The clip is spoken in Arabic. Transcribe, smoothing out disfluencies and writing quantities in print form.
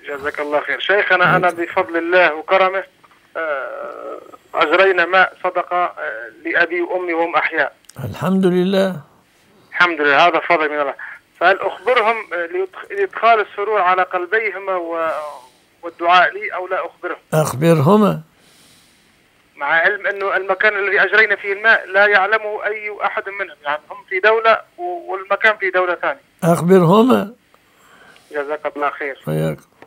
جزاك الله خير. شيخنا أنا بفضل الله وكرمه أجرينا ماء صدقة لأبي وأمي وهم أحياء. الحمد لله. الحمد لله، هذا فضل من الله. فهل أخبرهم لإدخال السرور على قلبيهما والدعاء لي أو لا أخبرهم؟ أخبرهما، مع علم أنه المكان الذي أجرينا فيه الماء لا يعلمه أي أحد منهم، يعني هم في دولة والمكان في دولة ثانية. أخبرهما. جزاك الله خير. وياك.